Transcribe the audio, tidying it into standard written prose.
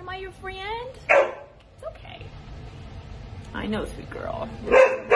Am I your friend? It's okay. I know, sweet girl.